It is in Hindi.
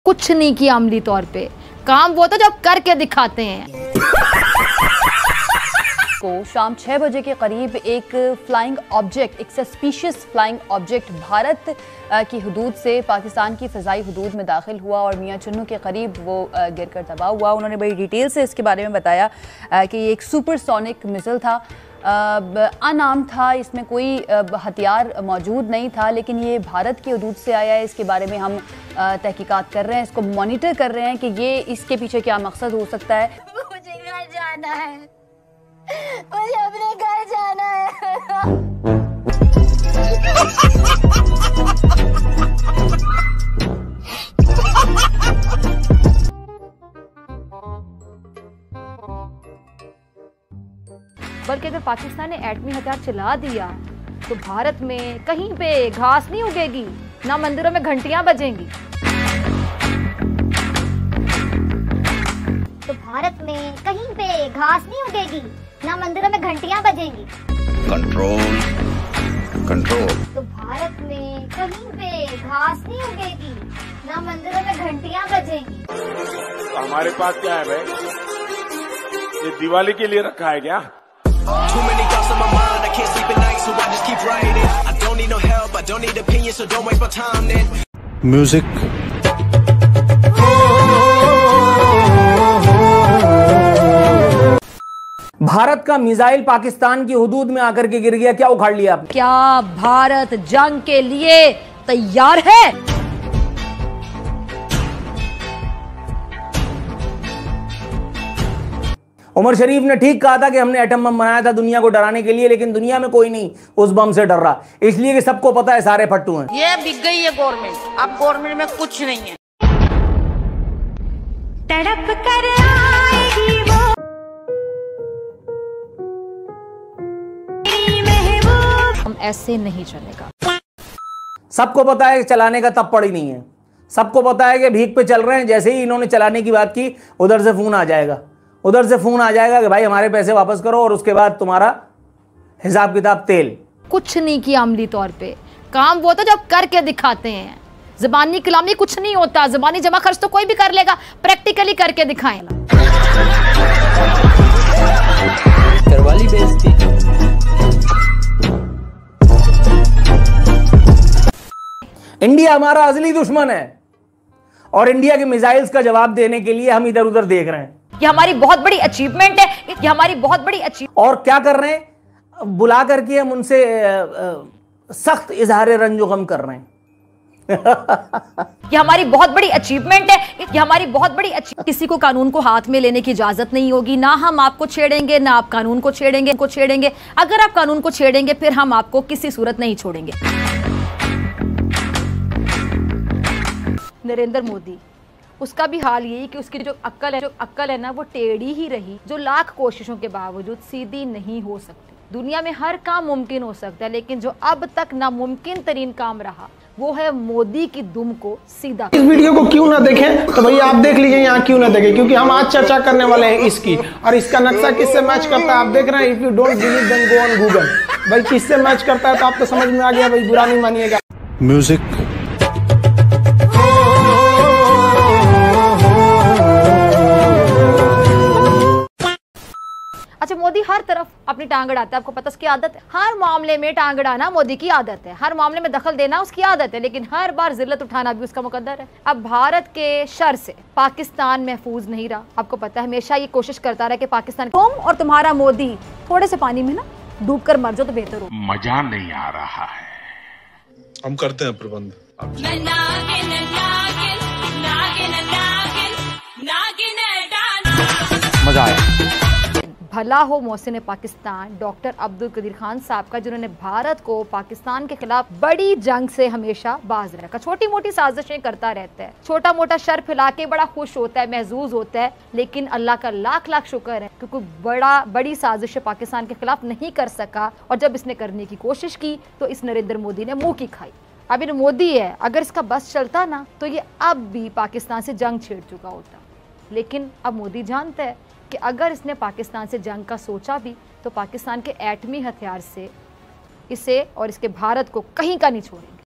कुछ नहीं किया अमली तौर पे, काम वो तो जब करके दिखाते हैं। को शाम 6 बजे के करीब एक फ्लाइंग ऑब्जेक्ट, एक सस्पिशियस फ्लाइंग ऑब्जेक्ट भारत की हदूद से पाकिस्तान की फ़िज़ाई हदूद में दाखिल हुआ और मियां चुन्नू के करीब वो गिरकर तबाह हुआ। उन्होंने बड़ी डिटेल से इसके बारे में बताया कि ये एक सुपरसोनिक मिसाइल था, अनाम था, इसमें कोई हथियार मौजूद नहीं था, लेकिन ये भारत की हदूद से आया है। इसके बारे में हम तहकीकात कर रहे हैं, इसको मॉनिटर कर रहे हैं कि ये इसके पीछे क्या मकसद हो सकता है। मुझे घर जाना है, मुझे अपने घर जाना है। बल्कि अगर पाकिस्तान ने एटमी हथियार चला दिया तो भारत में कहीं पे घास नहीं उगेगी, ना मंदिरों में घंटियां बजेंगी। तो भारत में कहीं पे घास नहीं उगेगी, ना मंदिरों में घंटियां बजेंगी। Control control. तो भारत में कहीं पे घास नहीं उगेगी, ना मंदिरों में घंटियां बजेंगी। तो हमारे पास क्या है भाई, ये दिवाली के लिए रखा है क्या? Too many thoughts on my mind, I can't sleep at night, so I just keep writing. I don't need no help, I don't need opinions, so don't waste my time then. Music. Bharat का मिसाइल पाकिस्तान की हुदूद में आकर के गिर गया, क्या उखाड़ लिया आपने? क्या भारत जंग के लिए तैयार है? उमर शरीफ ने ठीक कहा था कि हमने एटम बम बनाया था दुनिया को डराने के लिए, लेकिन दुनिया में कोई नहीं उस बम से डर रहा, इसलिए कि सबको पता है सारे फट्टू हैं। ये बिक गई है गवर्नमेंट, अब गवर्नमेंट में कुछ नहीं है। तड़प कर आएगी वो हम ऐसे नहीं चलेगा। सबको पता है कि चलाने का तब पड़ी नहीं है, सबको पता है कि भीख पे चल रहे हैं। जैसे ही इन्होंने चलाने की बात की, उधर से फोन आ जाएगा, उधर से फोन आ जाएगा कि भाई हमारे पैसे वापस करो और उसके बाद तुम्हारा हिसाब किताब तेल। कुछ नहीं किया अमली तौर पे, काम वो तो जब करके दिखाते हैं। ज़बानी कलामी कुछ नहीं होता, ज़बानी जमा खर्च तो कोई भी कर लेगा, प्रैक्टिकली करके दिखाएं। करवाली बेइज्जती। इंडिया हमारा असली दुश्मन है और इंडिया के मिसाइल्स का जवाब देने के लिए हम इधर उधर देख रहे हैं। ये हमारी बहुत बड़ी अचीवमेंट है, ये हमारी बहुत बड़ी अचीव। और क्या कर रहे हैं, बुला करके हम उनसे सख्त इजहार रंजो गम कर रहे हैं। ये हमारी बहुत बड़ी अचीवमेंट है, ये हमारी बहुत बड़ी किसी को कानून को हाथ में लेने की इजाजत नहीं होगी, ना हम आपको छेड़ेंगे ना आप कानून को छेड़ेंगे। अगर आप कानून को छेड़ेंगे फिर हम आपको किसी सूरत नहीं छोड़ेंगे। नरेंद्र मोदी, उसका भी हाल यही कि उसकी जो अक्ल है ना, वो टेढ़ी ही रही, जो लाख कोशिशों के बावजूद सीधी नहीं हो सकती। दुनिया में हर काम मुमकिन हो सकता है, लेकिन जो अब तक नामुमकिन तरीन काम रहा वो है मोदी की दुम को सीधा। इस वीडियो को क्यों ना देखें, तो भैया आप देख लीजिए यहाँ क्यों ना देखें, क्योंकि हम आज चर्चा करने वाले हैं इसकी, और इसका नक्शा किससे मैच करता है आप देख रहे हैं। If you don't believe then go on Google. भाई किससे मैच करता है तो आप तो समझ में आ गया, भाई बुरा नहीं मानिएगा। म्यूजिक। अच्छा, मोदी हर तरफ अपनी टांग अड़ाता है, आपको पता, उसकी आदत है। हर मामले में टांग अड़ाना मोदी की आदत है, हर मामले में दखल देना उसकी आदत है, लेकिन हर बार जिल्लत उठाना भी उसका मुकद्दर है। अब भारत के शर से पाकिस्तान महफूज नहीं रहा। आपको पता है हमेशा ये कोशिश करता रहा कि पाकिस्तान, तुम और तुम्हारा मोदी थोड़े से पानी में ना डूब कर मर जाओ तो बेहतर हो। मजा नहीं आ रहा है, हम करते हैं प्रबंध। मजा आया। भला हो मोहसिन पाकिस्तान डॉक्टर अब्दुल कदीर खान साहब का, जिन्होंने भारत को पाकिस्तान के खिलाफ बड़ी जंग से हमेशा बाज रखा। छोटी मोटी साजिशें करता रहता है, छोटा मोटा शर फैला के बड़ा खुश होता है, महजूज होता है, लेकिन अल्लाह का लाख लाख शुक्र है कि कोई बड़ी साजिश पाकिस्तान के खिलाफ नहीं कर सका। और जब इसने करने की कोशिश की तो इस नरेंद्र मोदी ने मुंह की खाई। अब इन मोदी है, अगर इसका बस चलता ना तो ये अब भी पाकिस्तान से जंग छेड़ चुका होता, लेकिन अब मोदी जानता है कि अगर इसने पाकिस्तान से जंग का सोचा भी तो पाकिस्तान के एटमी हथियार से इसे और इसके भारत को कहीं का नहीं छोड़ेगा।